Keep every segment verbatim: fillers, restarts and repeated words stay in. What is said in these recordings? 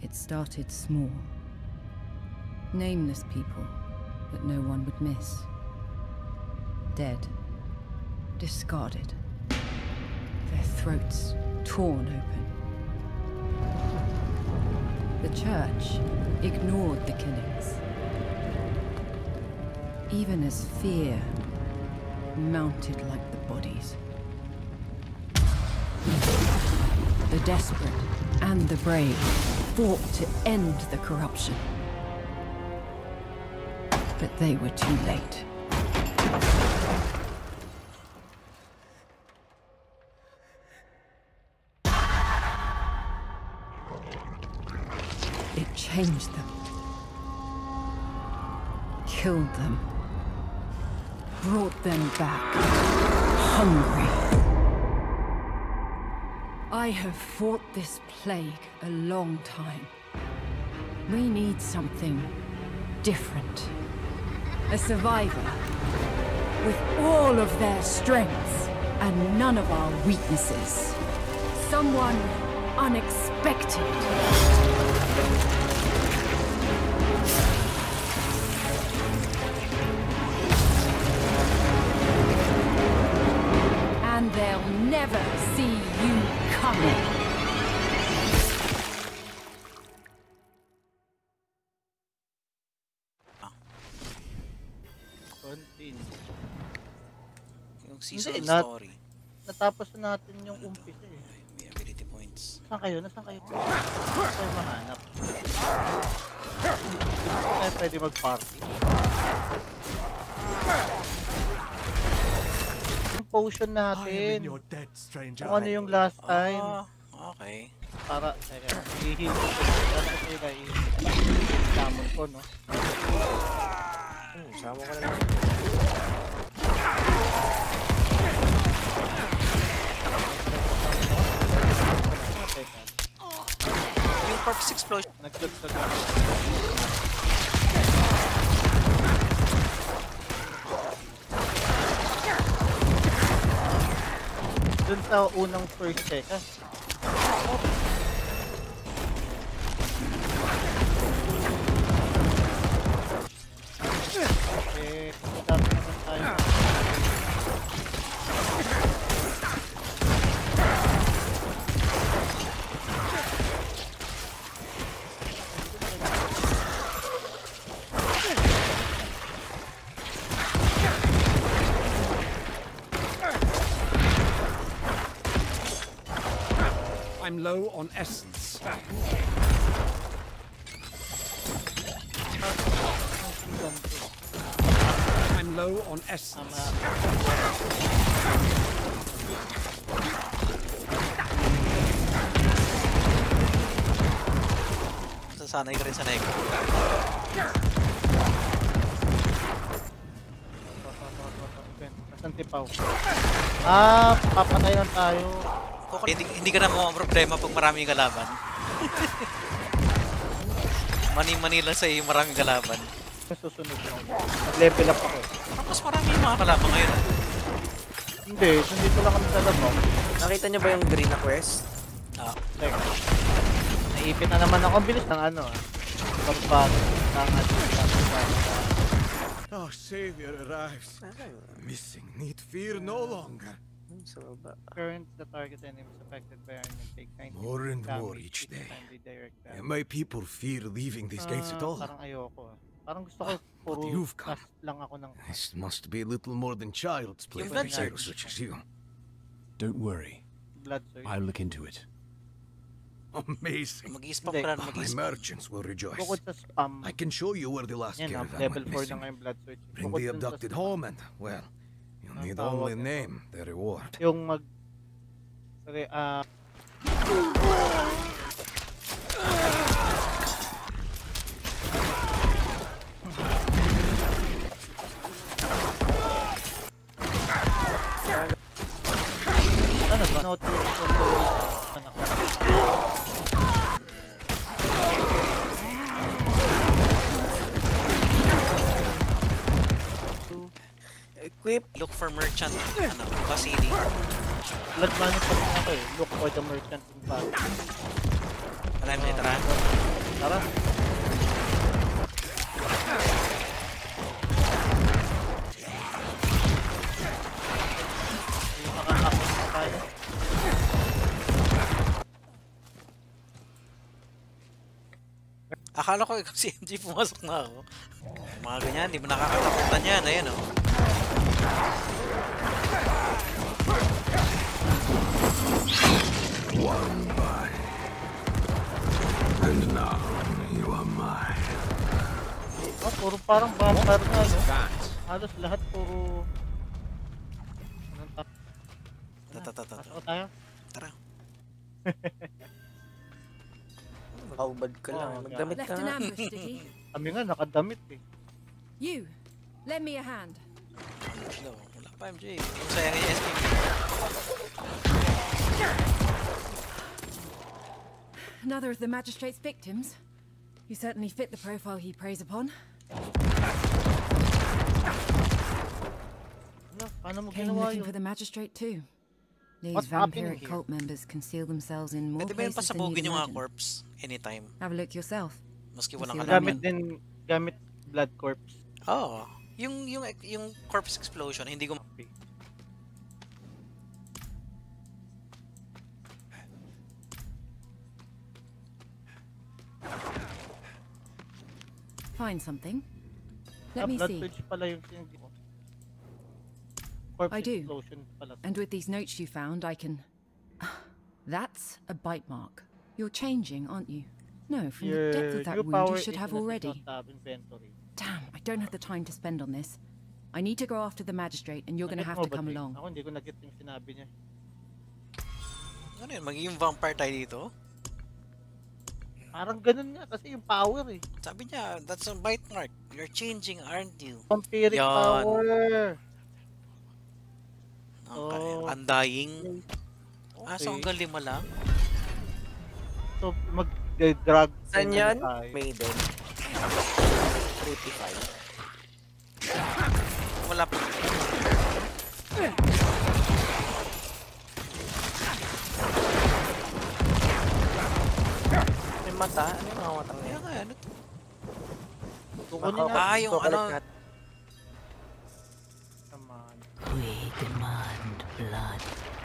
It started small. Nameless people that no one would miss. Dead. Discarded. Their throats torn open. The church ignored the killings. Even as fear mounted like the bodies. The desperate and the brave fought to end the corruption. But they were too late. It changed them. Killed them. Brought them back. Hungry. I have fought this plague a long time. We need something different. A survivor with all of their strengths and none of our weaknesses. Someone unexpected. And they'll never see you coming. Yung season Hindi, of nat story. natapos na natin yung umpisa eh. May ability points. Saan kayo? Nasaan kayo? Saan kayo mahanap? Ay, pwede mag-party. Yung potion natin. Kung ano yung last time. Ah, okay. Para, teka, i-heal ko. Ano ko sila i-damon ko, no? Hmm, sama ko na lang. Yung corpse explosion. Nag-lag-lag. Dun sa unang first teka. Eh, dami naman tayo. I'm low on essence. I'm low on essence. Sasanay ka rin sa Neko. Nasaan tipaw? Ah, papatay lang tayo. Okay, hindi, hindi ka na mo problema pag maraming kalaban. Mani-mani lang sa'yo yung maraming kalaban. Susunod lang. Nag-level up ako. Tapos maraming yung mga kalaban ngayon. Hindi, nandito lang kami sa labo. Nakita niyo ba yung green na quest? Ah. Teka. Naipit na naman ako. Ang bilis ng ano ah. Pagbago. Tangat. Our savior arrives. Missing need fear no longer. Sa baba. Current the target enemies affected by iron and take ninety More and more damage each day. direct damage. And my people fear leaving these gates at Ah, all. Parang ayoko ah. Parang gusto ko puro But you've come. cast lang ako ng This must be a little more than child's play Yung for a blood hero surge. such as you. Don't worry. blood surge. I'll look into it. Amazing. Mag-i-spam Hindi. ka na, My mag-i-spam. merchants will rejoice. Bukod sa spam, I can show you where the last yan ah, caravan level went four na missing. ngayon blood surge. Bring Bukod the dun sa abducted spam, home and, well, you Ang need tawag only nito. name the reward. Yung mag... Sorry, ah... ano ba? Note ko anak ko. Equip. Look for merchant, ano, Vasily. Blood money pa rin ako eh. Look for the merchant in battle. Alam mo, itra. Tara. Nakakakot na tayo. Akala ko ikaw si M J pumasok na ako. Mga ganyan, di mo nakakatakutan yan. Ayan o. One body. And now you are mine. Oh, puro parang vampire na, no? Halos lahat puro... Anong tap? Tatatata. Pasok tayo? Tara. Makaubad ka lang. Oh, Magdamit Left ka an nga. ambush, did he? Kami nga, nakadamit eh. You, lend me a hand. No, wala pa M J. Kung sayang yung S P. Another of the magistrate's victims. You certainly fit the profile he preys upon. Wala, paano mo Came ginawa looking yun? for the magistrate too. These What's happening vampiric here? cult members conceal themselves in more Pwede ba yung places than you'd pasabugin yung mga imagine. corpse anytime? Have a look yourself. Maski walang Kasi kalaban. Gamit din, gamit blood corpse. Oo. Oh, yung, yung, yung corpse explosion, hindi ko... Find something. Ah, Let me blood see. purge pala yung hindi mo. Corpse I do. explosion pala. And with these notes you found, I can... That's a bite mark. You're changing, aren't you? No, from the depth of that new wound power you should is have in the already. system tab inventory. Damn, I don't have the time to spend on this. I need to go after the magistrate and you're gonna Nag-get have mo to ba, come Jake? along. Ako hindi ko nag-get yung sinabi niya. Ano yun? Magiging vampire tayo dito? Parang ganun nga kasi yung power eh. Sabi niya, that's a bite mark. You're changing, aren't you? Vampiric Yan. power. Okay. Oh. Undying. Ah, so Okay. hanggang lima lang? So mag-drag. Saan yan? tayo. Maiden. thirty-five. Wala pa. May mata? Ano yung mga matang na Kaya yan? nga, ano to? Kukunin Maka- na. Ah, yung Kukulit ano- natin. Naman. We demand blood.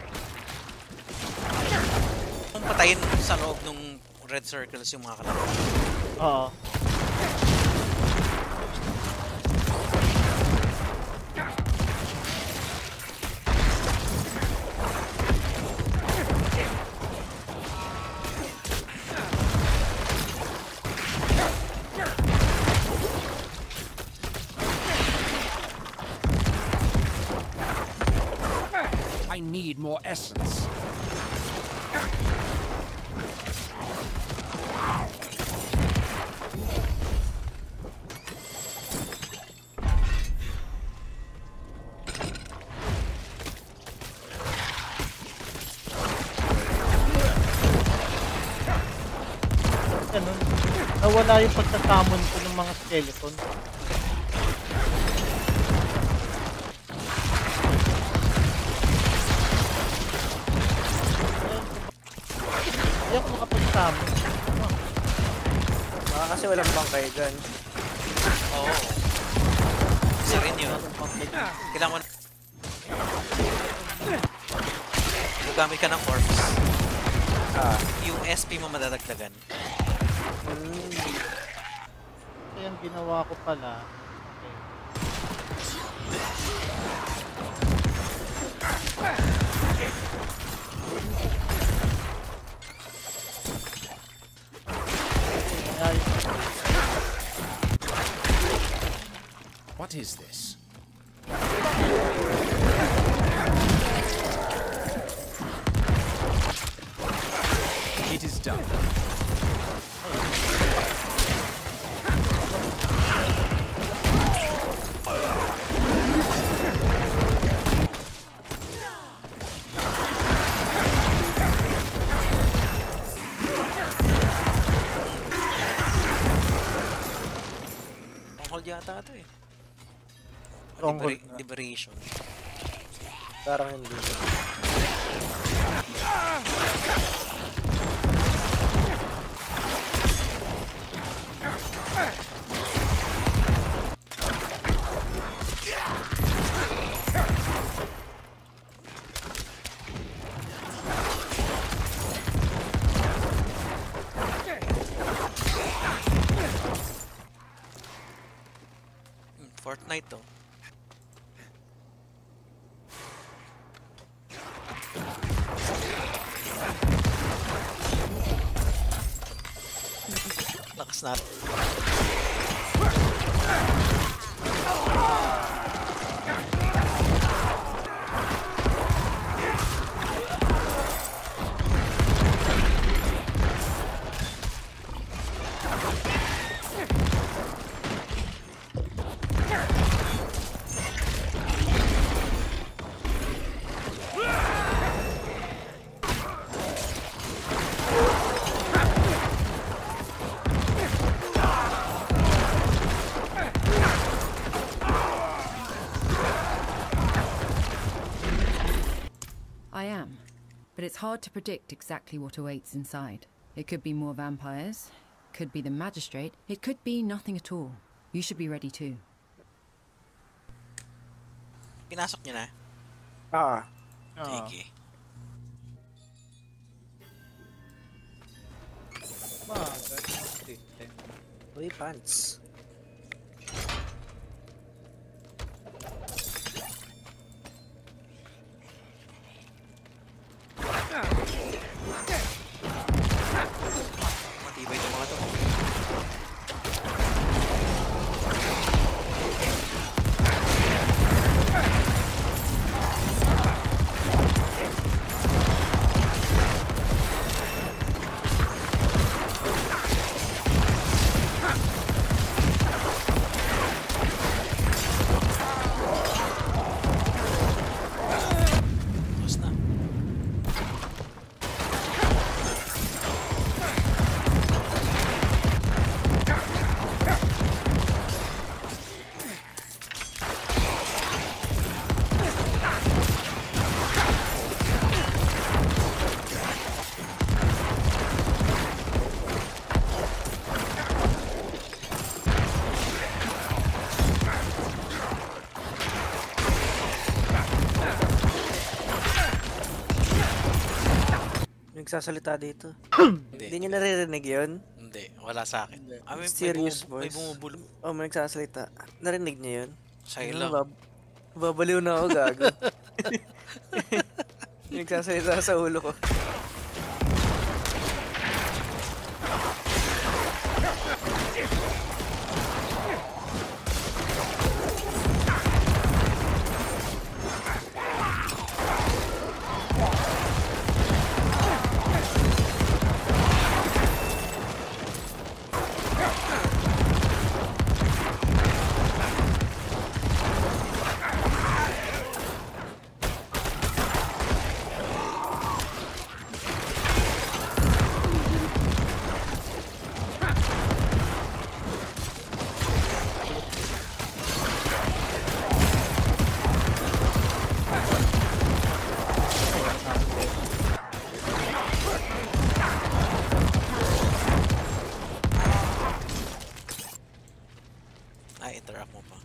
Kung patayin sa loob ng red circles yung mga kalaban. Oo. I need more essence. Ganun. Nawala yung pagkasamon ko ng mga skeleton. Hindi ako makapagsamon. Baka kasi walang bangkay dyan. Oo. Isa rin yun. Kailangan mo na... Gagamit ka ng corpse. Ah. Yung S P mo madadagdagan. Kaya ang ginawa ko pala. Okay. What is this? It is done. Pang-hold yata ito eh. Stronghold Libera- na. liberation. Parang hindi. Fortnite to. Lakas natin. I am, but it's hard to predict exactly what awaits inside. It could be more vampires, could be the magistrate, it could be nothing at all. You should be ready too. Pinasok niyo na? Ah. Ah. Sige. Bagay. Uy, pants. Matibay itong mga to. Tapos na. Nagsasalita dito. Hindi. Hindi niyo naririnig yun? Hindi. Wala sa akin. Ah, may, may, Mysterious bumubu- may voice. bumubulong. Oh, may nagsasalita. Narinig niyo yun? Silo. Bab- babaliw na ako, gago. Nagsasalita sa ulo ko. Ay, interact mo pa.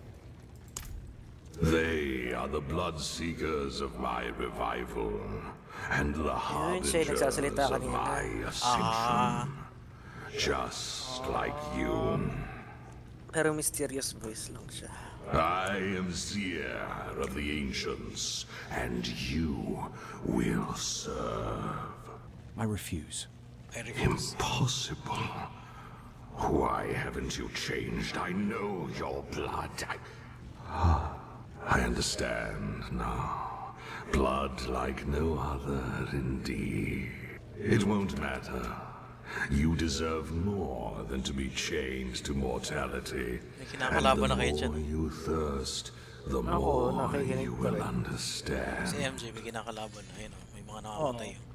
They are the blood-seekers of my revival, and the siya yung harbingers nagsasalita of kanina. my ascension. Just like you. Pero mysterious voice lang siya. I am seer of the ancients, and you will serve. I refuse. I refuse. Impossible. Why haven't you changed? I know your blood. I... I understand now. Blood like no other, indeed. It won't matter. You deserve more than to be chained to mortality. May And kinakalaban na the kayo dyan. more you thirst, the Ako, more nakikinig you pa will rin. understand. Si M J may kinakalaban. Ayun o, may mga nakakatay. Oh.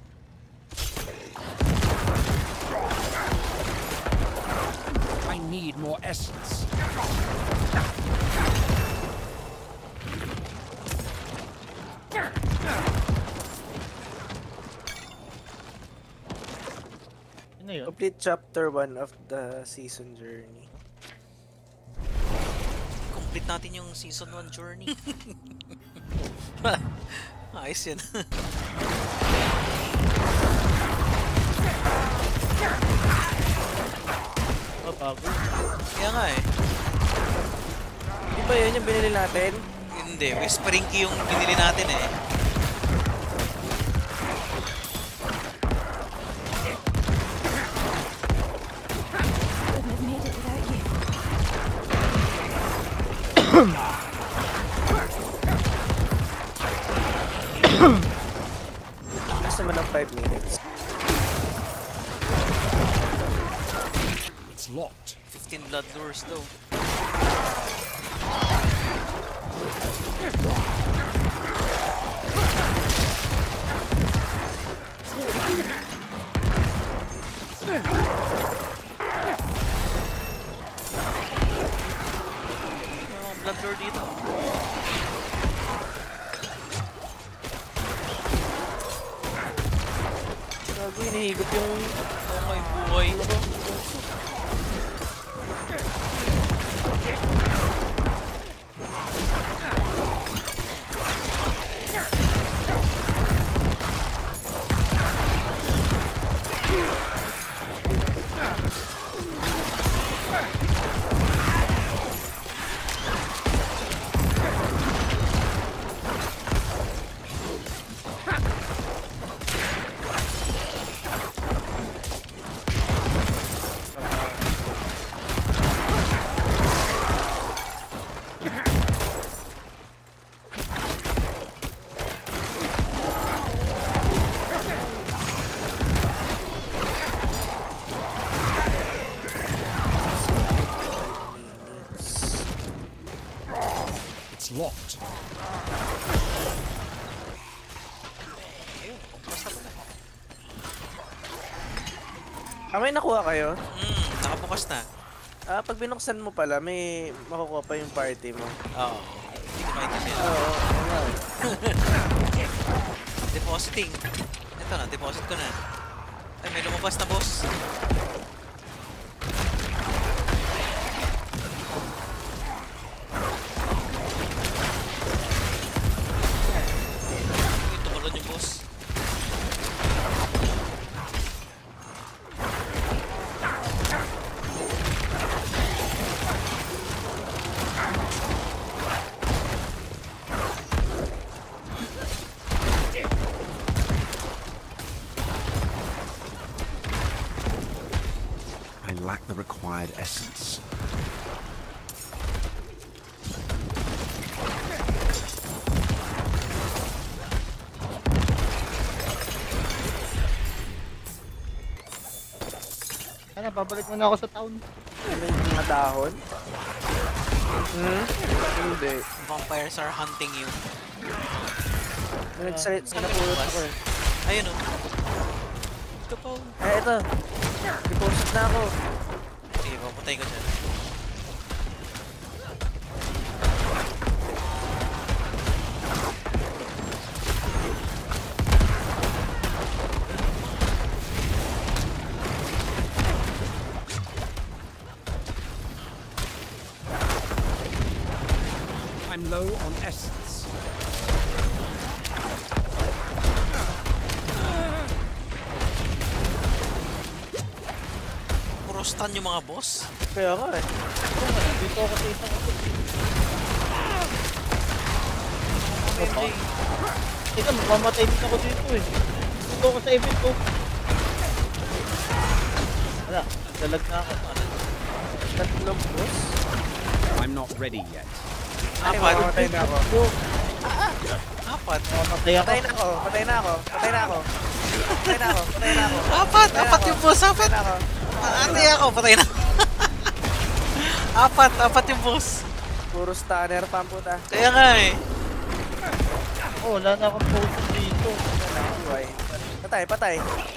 I need more essence. Ano yun? Complete chapter one of the season journey. Complete natin yung season one journey. Ayos yun. Oh, bago. Kaya nga eh. Di ba yun yung binili natin? Hindi, Whispering Key yung binili natin eh. Mas naman ng five minutes. It's locked. fifteen blood lures daw. May mga blood lure dito. Gago, hinihigot yung... Oh my buhay. It's locked. Ah, may nakuha kayo? Hmm, nakabukas na. Ah, pag binuksan mo pala, may makukuha pa yung party mo. Oo. Hindi ko maintindihan. Oo, oo nga. Depositing. Ito na, deposit ko na. Ay, may lumabas na boss. Uy, tumalon yung boss. I lack the required essence. Ano, babalik muna ako sa town. May mga dahon. Hmm? Hindi. Vampires are hunting you. Nag-search, sinapulot ako eh. Ayun o. Ito pa. Eh, ito. Deposit na ako. Sige, papatay ko dyan. I'm low on essence. Puro stun yung mga boss. Kaya nga eh. Dito ako sa isang ako. Hindi. Teka, mamamatay din ako dito eh. Dito ako sa event ko. Wala, dalag na ako. Tatlong boss. I'm not ready yet. Ay, Apat. mamatay na ako. Apat. Mamamatay ako. Patay na ako. Patay na ako. Patay na ako. Patay na ako. Patay na ako. Apat! Patay na Apat ako. yung boss! Apat! Patay na ako. Ate ako! Patay na! Apat! Apat yung boss! Puro stunner pa ang puta. Kaya nga eh. Oh, wala na akong potion dito. Buhay. Patay, patay.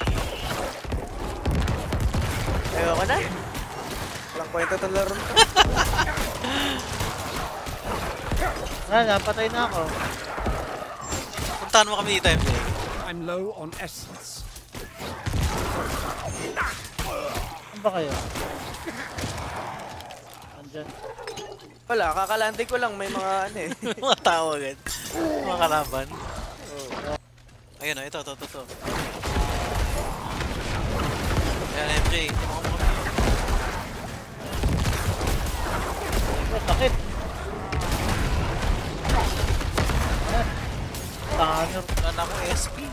Ayoko na. Walang kwenta itong laro to. Ah, napatay na ako. Puntahan mo kami dito, M J. I'm low on essence. ba kayo? Andyan. Wala, kakalandi ko lang may mga ano eh. Mga tao agad. Mga kalaban. Ayun o, ito, ito, ito, ito. Ayan, M J. Tumaka mo kami. Oh, sakit. Ah, tanner. Wala na akong S P.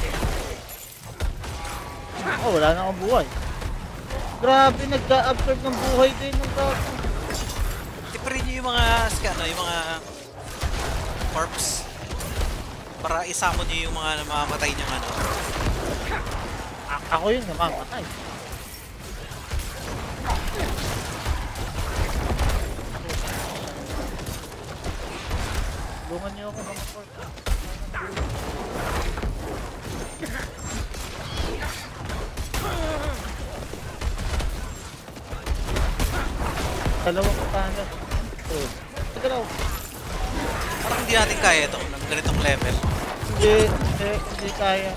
Oh, wala na akong buhay. Grabe, nag-absorb ng buhay din ng gato. Tipirin nyo yung mga, ano, yung mga corpse. Para isamo nyo yung mga namamatay nyo, ano. A- ako yun, namamatay. Tulungan niyo ako mga corpse. Dalawang katana. Oh. Tagalaw. Parang hindi natin kaya ito ng ganitong level. Hindi, hindi, hindi kaya.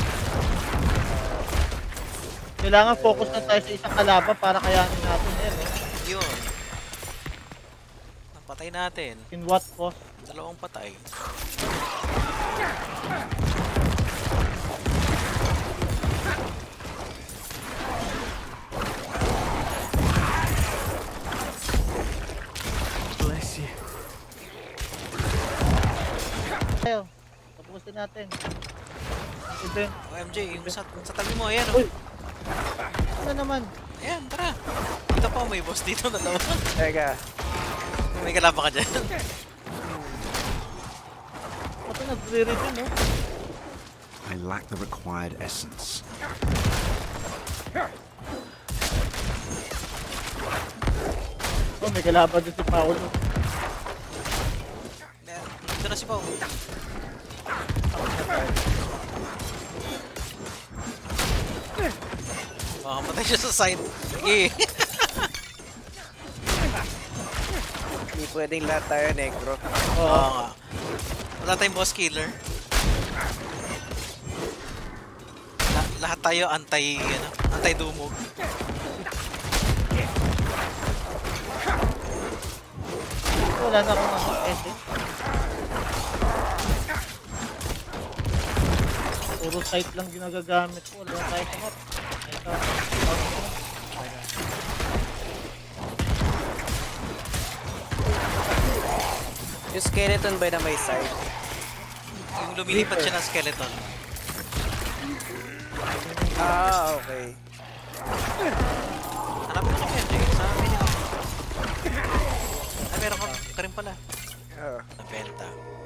Kailangan focus na tayo sa isang kalaban para kayanin natin yan eh. Yun. Napatay natin. In what cost? Dalawang patay. Bless you. Tayo, tapusin natin. Event. O M J, yung sa, sa tabi mo, ayan Uy! o. Ano naman? Ayan, tara. Ito pa, may boss dito, dalawa. Teka. May kalaban ka dyan. Ito nagre-ready no? I lack the required essence. Oh, may kalaban din si Paolo. Ayan, dito na si Pao. Oh, matay siya sa side. Sige. Hindi pwedeng lahat tayo negro. Oo nga. Wala tayong boss killer. La lahat tayo anti, ano, anti-dumog. Wala na akong ano, edit. Puro site lang ginagagamit ko. Wala tayo sa map. Ito. Yung skeleton ba na may side? Yung lumilipat siya ng skeleton. Ah, okay. Hanapin ko kami, M J. Sa amin yun. Ah, meron ka, ka rin pala. Oh. Nabenta.